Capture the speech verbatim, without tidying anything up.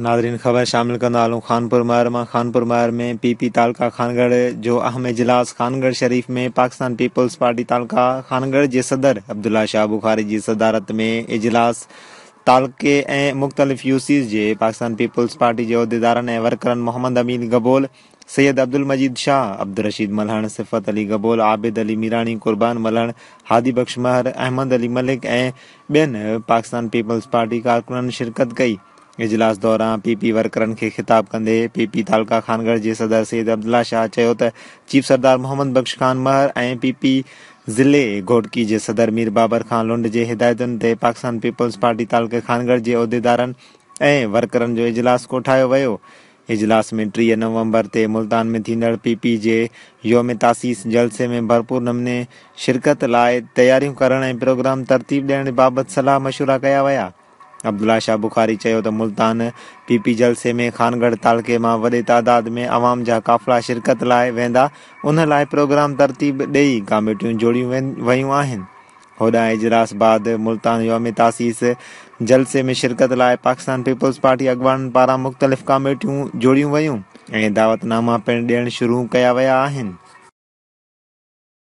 Nadreen ख़बर शामिल कंदा हलूं खानपुर महर मां। खानपुर महर में पीपी तालका खानगढ़ जो अहम इजलास खानगढ़ शरीफ में पाकिस्तान पीपल्स पार्टी तालका खानगढ़ जे सदर अब्दुल्ला शाह बुखारी जी सदारत में इजलास तालके ऐं मुख़्तलिफ़ यूसीज़ जे पाकिस्तान पीपल्स पार्टी जे उहिदेदारनि ऐं वर्करनि मोहम्मद अमीन गबोल, सैयद अब्दुल मजीद शाह, अब्दुल रशीद मल्हण, सिफ़त अली गबोल, आबिद अली मीरानी, कुर्बान मल्हण, हादी बख्श महर, अहमद अली मलिक ऐं ॿियनि पाकिस्तान पीपल्स पार्टी कारकुननि शिरकत कई। इजलास दौरान पीपी वर्करनि खे ख़िताब कंदे पीपी तालका खानगढ़ जे सदर सैयद अब्दुल्ला शाह चयो त चीफ सरदार मोहम्मद बख्श खान महर ऐं पीपी ज़िले घोटकी जे सदर मीर बाबर खान लुंड जे हिदायतुनि ते पाकिस्तान पीपल्स पार्टी तालके खानगढ़ जे उहिदेदारनि ऐं वर्करनि जो इजलास कोठायो वियो। इजलास में टीह नवंबर ते मुल्तान में थींदड़ पीपी जे योम तासीस जलसे में भरपूर नमूने शिरकत लाइ तयारियूं करण ऐं प्रोग्राम तरतीब ॾियण बाबति सलाह मशूरा कया विया। अब्दुल्ला शाह बुखारी चयो त मुल्तान पीपी जलसे में खानगढ़ तालके मां वॾे तादाद में अवाम जा काफ़िला शिरकत लाइ वेंदा, उन लाइ प्रोग्राम तरतीब ॾेई कमेटियूं जोड़ियूं वयूं आहिनि। होॾां इजलास बाद मुल्तान योम तासीस जलसे में शिरकत लाइ पाकिस्तान पीपल्स पार्टी अॻवाननि पारां मुख़्तलिफ़ कमेटियूं जोड़ियूं वयूं ऐं दावतनामा पिणु ॾियण शुरू कया विया आहिनि।